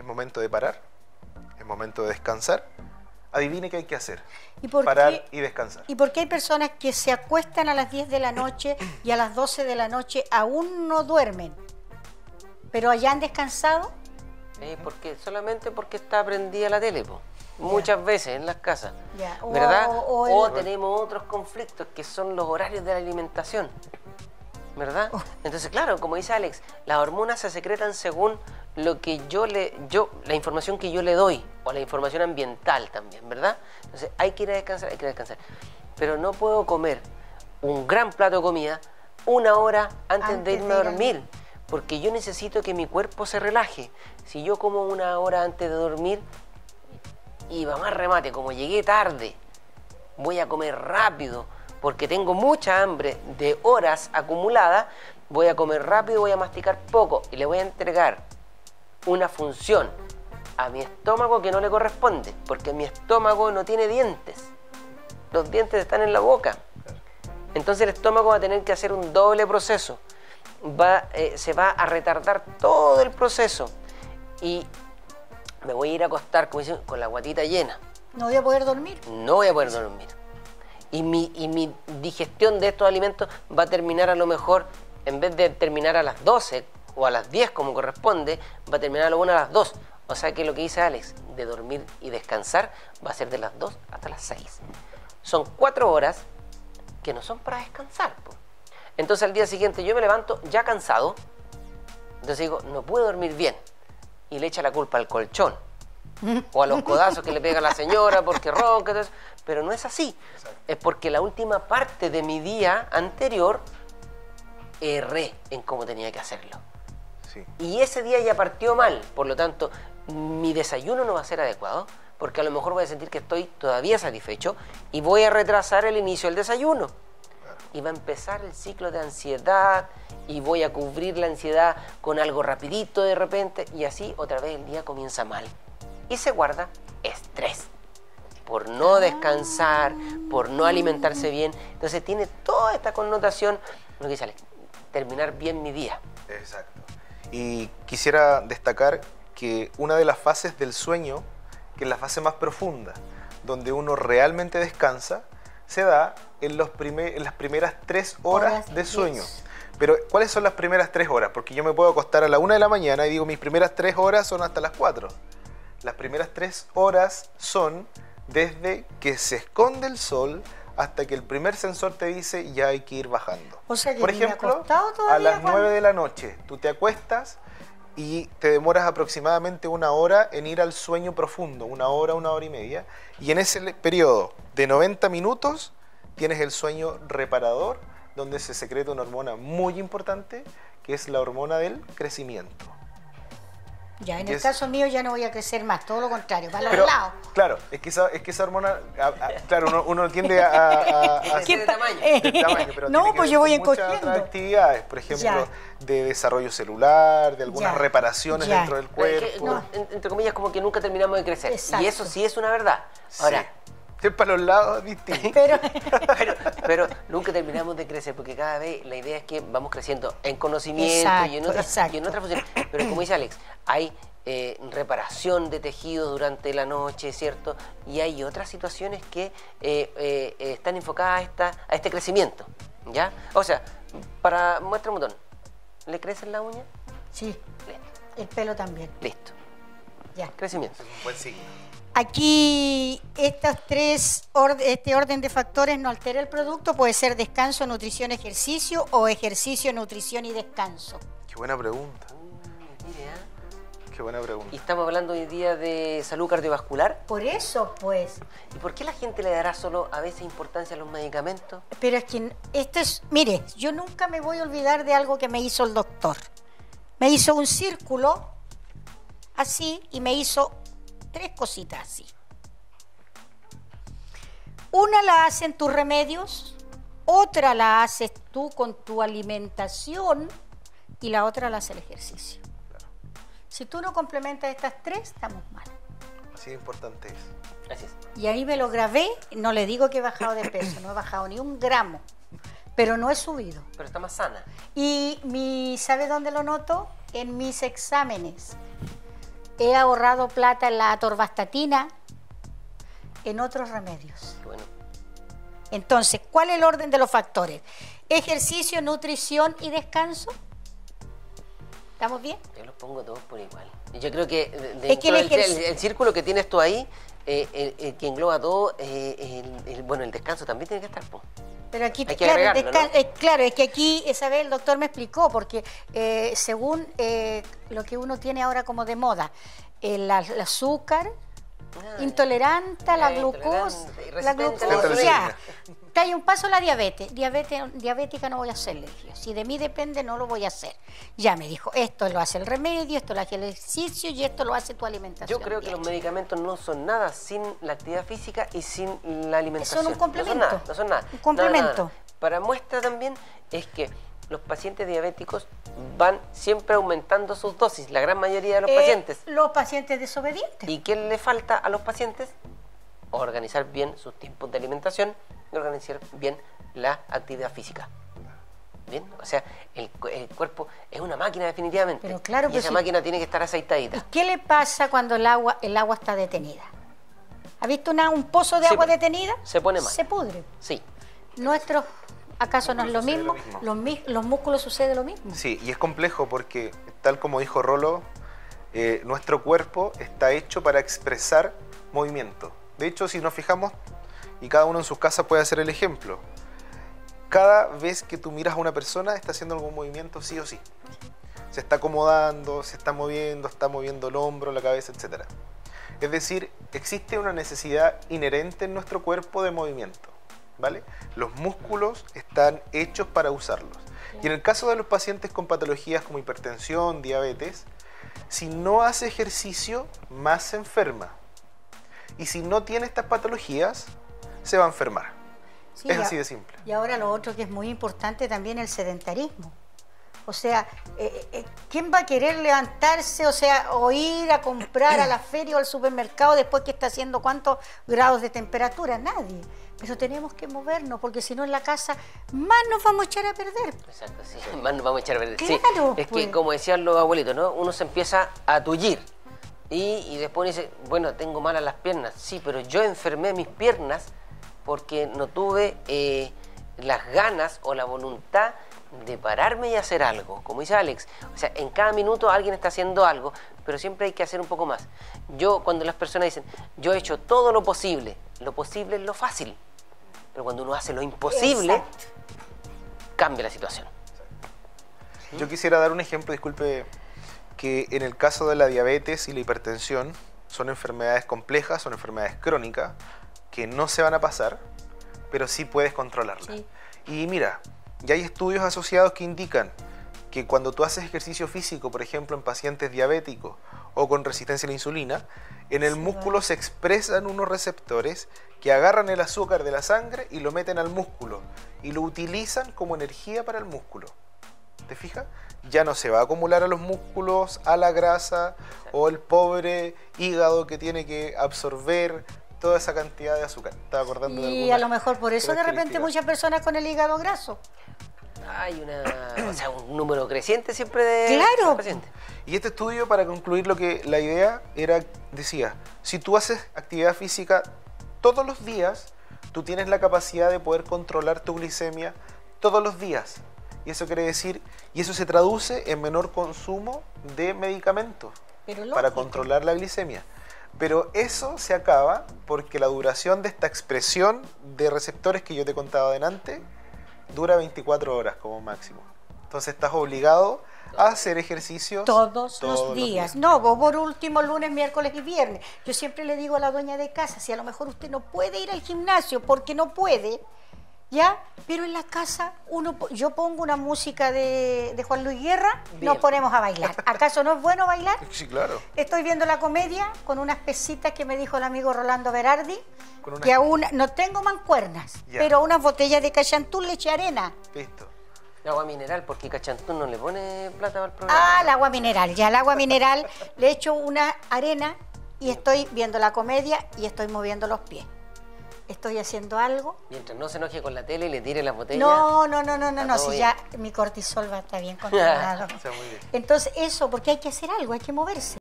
es momento de parar, es momento de descansar. Adivine qué hay que hacer. Parar y descansar. ¿Y por qué hay personas que se acuestan a las 10 de la noche y a las 12 de la noche aún no duermen? ¿Pero allá han descansado? Solamente porque está prendida la tele, muchas veces en las casas, ¿verdad? O tenemos otros conflictos que son los horarios de la alimentación, ¿verdad? Entonces, claro, como dice Alex, las hormonas se secretan según lo que la información que yo le doy, o la información ambiental también, ¿verdad? Entonces hay que ir a descansar, pero no puedo comer un gran plato de comida una hora antes de irme a dormir, porque yo necesito que mi cuerpo se relaje. Si yo como una hora antes de dormir, y va más remate, como llegué tarde, voy a comer rápido, porque tengo mucha hambre de horas acumuladas, voy a comer rápido, voy a masticar poco, y le voy a entregar una función a mi estómago que no le corresponde, porque mi estómago no tiene dientes, los dientes están en la boca. Entonces el estómago va a tener que hacer un doble proceso, se va a retardar todo el proceso y me voy a ir a acostar, como dicen, con la guatita llena. ¿No voy a poder dormir? No voy a poder dormir. Y mi digestión de estos alimentos va a terminar a lo mejor, en vez de terminar a las 12 o a las 10 como corresponde, va a terminar a lo bueno a las 2. O sea que lo que dice Alex, de dormir y descansar, va a ser de las 2 hasta las 6. Son 4 horas que no son para descansar. Entonces al día siguiente yo me levanto ya cansado, entonces digo, no puedo dormir bien. Y le echa la culpa al colchón o a los codazos que le pega la señora porque ronca, entonces, pero no es así. Es porque la última parte de mi día anterior erré en cómo tenía que hacerlo. Sí. Y ese día ya partió mal, por lo tanto, mi desayuno no va a ser adecuado, porque a lo mejor voy a sentir que estoy todavía satisfecho y voy a retrasar el inicio del desayuno. Y va a empezar el ciclo de ansiedad y voy a cubrir la ansiedad con algo rapidito de repente y así otra vez el día comienza mal. Y se guarda estrés por no descansar, por no alimentarse bien. Entonces tiene toda esta connotación, lo que dice Alex, terminar bien mi día. Exacto. Y quisiera destacar que una de las fases del sueño, que es la fase más profunda, donde uno realmente descansa, se da en las primeras 3 horas de sueño. Pero, ¿cuáles son las primeras 3 horas? Porque yo me puedo acostar a la 1 de la mañana y digo, mis primeras 3 horas son hasta las 4. Las primeras 3 horas son desde que se esconde el sol hasta que el primer sensor te dice ya hay que ir bajando. O sea que por ejemplo, a las 9 de la noche tú te acuestas y te demoras aproximadamente 1 hora en ir al sueño profundo, 1 hora, 1 hora y media. Y en ese periodo de 90 minutos tienes el sueño reparador, donde se secreta una hormona muy importante, que es la hormona del crecimiento. Ya, en el caso mío ya no voy a crecer más, todo lo contrario, para los lados. Claro, es que esa hormona, claro, uno tiende a ¿Qué tamaño? De tamaño, pero no, pues yo voy encogiendo. Muchas otras actividades, por ejemplo, de desarrollo celular, de algunas reparaciones dentro del cuerpo. Entre comillas, como que nunca terminamos de crecer. Exacto. Y eso sí es una verdad. Ahora, para los lados distintos. Pero nunca terminamos de crecer, porque cada vez la idea es que vamos creciendo en conocimiento y en otras funciones. Pero como dice Alex, hay reparación de tejidos durante la noche, ¿cierto? Y hay otras situaciones que están enfocadas a este crecimiento, ¿ya? O sea, muestra un botón, ¿le crecen la uña? Sí. Listo. El pelo también. Listo. Ya. Crecimiento. Es un buen signo. Aquí este orden de factores no altera el producto, puede ser descanso, nutrición, ejercicio o ejercicio, nutrición y descanso. Qué buena pregunta. Mire, Qué buena pregunta. Y estamos hablando hoy día de salud cardiovascular. Por eso, pues. ¿Y por qué la gente le dará solo a veces importancia a los medicamentos? Pero es que mire, yo nunca me voy a olvidar de algo que me hizo el doctor. Me hizo un círculo así y me hizo 3 cositas así. Una la hacen tus remedios, otra la haces tú con tu alimentación y la otra la hace el ejercicio. Claro. Si tú no complementas estas 3, estamos mal. Así de importante es. Así es. Y ahí me lo grabé, no le digo que he bajado de peso, no he bajado ni 1 gramo, pero no he subido. Pero está más sana. Y ¿sabe dónde lo noto? En mis exámenes. he ahorrado plata en la atorvastatina, en otros remedios. Bueno, Entonces, ¿cuál es el orden de los factores? Ejercicio, nutrición y descanso. ¿Estamos bien? yo los pongo todos por igual. Yo creo que Es que el círculo que tienes tú ahí, el que engloba todo, bueno, el descanso también tiene que estar, po. Pero aquí, Hay que claro, agregarlo, ¿no? claro, es que aquí, esa vez el doctor me explicó, porque según lo que uno tiene ahora como de moda, el azúcar, intolerante a la glucosa, intolerante y la resistente a la glucosa, insulina. ya. Está ahí un paso la diabetes. Diabética no voy a hacerle, dije. Si de mí depende, no lo voy a hacer. Ya me dijo, esto lo hace el remedio, esto lo hace el ejercicio y esto lo hace tu alimentación. Yo creo que los diaria. medicamentos no son nada sin la actividad física y sin la alimentación. Son un complemento. No son nada, no son nada. Un complemento. Nada. Para muestra también es que los pacientes diabéticos van siempre aumentando sus dosis, la gran mayoría de los pacientes. Los pacientes desobedientes. ¿Y qué le falta a los pacientes? Organizar bien sus tiempos de alimentación y organizar bien la actividad física. ¿Bien? O sea, el cuerpo es una máquina definitivamente. Pero claro, y pero esa si- máquina tiene que estar ¿Y aceitadita. qué le pasa cuando el agua está detenida? ¿Ha visto un pozo de Sí, agua pues, detenida? se pone mal. Se pudre. Sí. Nuestros, ¿acaso no es lo Sucede mismo? lo mismo. Los músculos sucede lo mismo. Sí, y es complejo porque, tal como dijo Rolo, nuestro cuerpo está hecho para expresar movimiento. De hecho, si nos fijamos, y cada uno en sus casas puede hacer el ejemplo, cada vez que tú miras a una persona está haciendo algún movimiento sí o sí. Se está acomodando, se está moviendo el hombro, la cabeza, etc. Es decir, existe una necesidad inherente en nuestro cuerpo de movimiento, ¿vale? Los músculos están hechos para usarlos. Y en el caso de los pacientes con patologías como hipertensión, diabetes, si no hace ejercicio, más se enferma. Y si no tiene estas patologías, se va a enfermar. Sí, Es y así de simple. Y ahora lo otro que es muy importante también, el sedentarismo. O sea, ¿quién va a querer levantarse, o ir a comprar a la feria o al supermercado después que está haciendo cuántos grados de temperatura? Nadie. Pero tenemos que movernos, porque si no en la casa más nos vamos a echar a perder. Exacto, sí. Más nos vamos a echar a perder. Sí, Claro, es pues. que, como decían los abuelitos, ¿no? Uno se empieza a tullir. Y después dice, bueno, tengo malas las piernas. Sí, pero yo enfermé mis piernas porque no tuve las ganas o la voluntad de pararme y hacer algo. Como dice Alex, o sea, en cada minuto alguien está haciendo algo, pero siempre hay que hacer un poco más. Cuando las personas dicen, yo he hecho todo lo posible es lo fácil. Pero cuando uno hace lo imposible, Exacto. cambia la situación. Yo quisiera dar un ejemplo, disculpe, que en el caso de la diabetes y la hipertensión son enfermedades complejas, son enfermedades crónicas que no se van a pasar, pero sí puedes controlarlas. Sí. Y mira, ya hay estudios asociados que indican que cuando tú haces ejercicio físico, por ejemplo, en pacientes diabéticos o con resistencia a la insulina, en el músculo se expresan unos receptores que agarran el azúcar de la sangre y lo meten al músculo y lo utilizan como energía para el músculo. ¿Te fijas? Ya no se va a acumular a los músculos, a la grasa o el pobre hígado que tiene que absorber toda esa cantidad de azúcar. Estaba acordando de Y algunas a lo mejor por eso de repente características. muchas personas con el hígado graso. Hay un número creciente siempre de Claro. pacientes. Y este estudio, para concluir lo que la idea era, decía, si tú haces actividad física todos los días, tú tienes la capacidad de poder controlar tu glicemia todos los días. Y eso quiere decir, y eso se traduce en menor consumo de medicamentos Pero para lógico. controlar la glicemia. Pero eso se acaba porque la duración de esta expresión de receptores que yo te contaba adelante dura 24 horas como máximo. Entonces estás obligado a hacer ejercicios Todos los días. No, vos por último lunes, miércoles y viernes. Yo siempre le digo a la dueña de casa, si a lo mejor usted no puede ir al gimnasio porque no puede, ¿ya? Pero en la casa yo pongo una música de Juan Luis Guerra, Bien. nos ponemos a bailar. ¿Acaso no es bueno bailar? Sí, claro. Estoy viendo la comedia con unas pesitas que me dijo el amigo Rolando Berardi, Con una- que aún no tengo mancuernas, Ya. pero unas botellas de cachantún le eché arena. Listo. Agua mineral, porque Cachantún no le pone plata para el programa. Ah, el agua mineral. Ya el agua mineral le echo una arena y estoy viendo la comedia y estoy moviendo los pies. Estoy haciendo algo. Mientras no se enoje con la tele y le tire las botellas. No, Está todo si bien. ya mi cortisol va a estar bien controlado. O sea, muy bien. Entonces eso, porque hay que hacer algo, hay que moverse.